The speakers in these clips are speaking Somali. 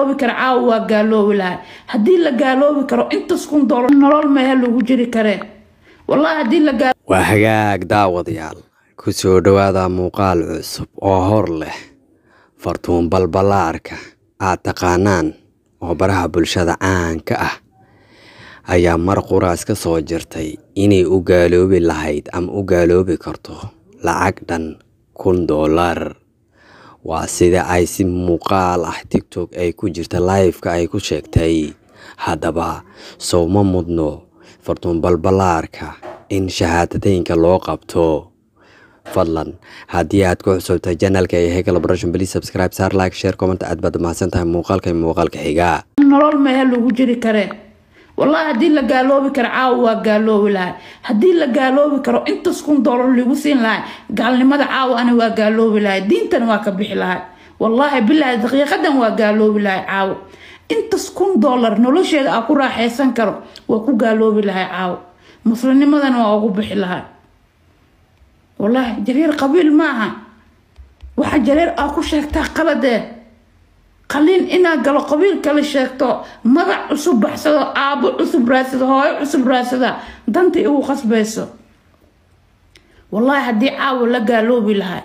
gaaloobi karo caawa waa gaaloobi lahay haddii la gaaloobi karo intaas kun doolar nolol mehe lagu jiri kareen wallahi haddii la waa hagaag daawadayaal ku soo dhawaada muuqaal cusub oo hor leh fartuun balbalaarka aad taqaanaan oo baraha bulshada caanka ah ayaa mar quraas ka soo jirtay inay u gaaloobi lahayd ama u gaaloobi karto lacag dhan $1,000 waa sida ay si muuqaal ah TikTok ay ku jirta live-ka ay ku sheegtay haddaba soo ma mudno fartuun balbalaarka in shahaadadeynka loo qabto fadlan haddii aad ku cusubtay channelka ee Hegal Operation please subscribe share like share comment aad baad mahadsantahay muuqaalka xiga nolol mehe lagu jiri kareen wallahi haddii la gaaloobi karo caawa waa gaaloobi lahay haddii la gaaloobi karo intaas kun doolar lagu siin lahay gaalnimada caawa ana waa gaaloobi lahay diintan waa ka bixi lahay wallahi billahi daqiiqadan waa gaaloobi lahay caawa intaas kun doolar nolosheeda aan ku raaxaysan karo waa ku gaaloobi lahay caawa muslimnimadan waa ugu bixi lahay والله جرير قبيل معها واحد جرير أكو شاكتا قلده قلين إنا قالوا قبيل كلا شاكتا مضع عصب بحسدا عابو عصب راسدا هاي عصب راسدا دانتي إيو خاص بيسو والله هدي عاو لا قالوا بلها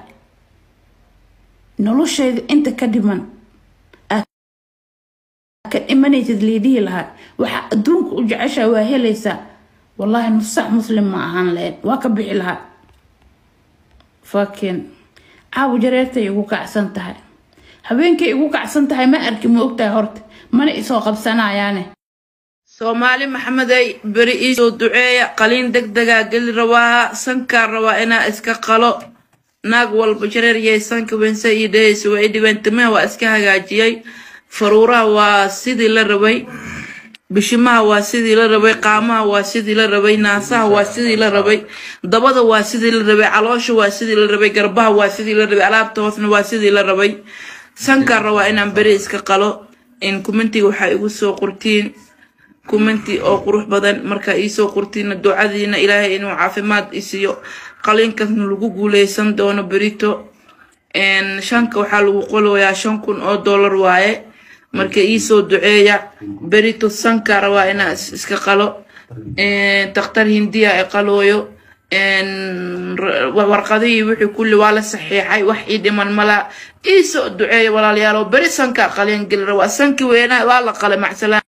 نلو شيء انت كدمان إماني تدليدي لها وحا دونك وجعشا وهي ليسا والله نصح مسلم معهان لين واكبحي لها فاكين عاو جريرتي igu kacsan tahay habeenkii igu kacsan tahay ma arki ma ogtahay horta mana isoo qabsanayaane Soomaali Maxameday bari isoo duceeya qaliin degdega gal rawaa sanka rawaa ina iska qalo naag walba jareer yeesanka wense idees way dhibantama waa iska hagaajiyay faruuraha waa sidii la rabay bishimaha waa sidii la rabay qaamaha waa sidii la rabay naasaha waa sidii la rabay dabada waa sidii la rabay caloosha waa sidii la rabay garbaha waa sidii la rabay alaabta hoosna waa sidii la rabay sanka rawaa inaan bari iska qalo in commentiga waxa igu soo qortiin commenti oo qurux badan marka ii soo qortiin ducadiina Ilaahay inuu caafimaad isiyo qaliinkan lagu guuleysan doono berito in shanka waxa lagu qoloyaa $5,000 waaye marka ii soo duceeya berito sanka rawaa ina iska qalo dhakhtar hindiya ay qalooyo warqadii wixii kulli waa la saxiixay wax ii dhiman mala ii soo duceeya walaalayaal beri sanka qaliin gal rawaa sanki weena waa la qalay macsalaan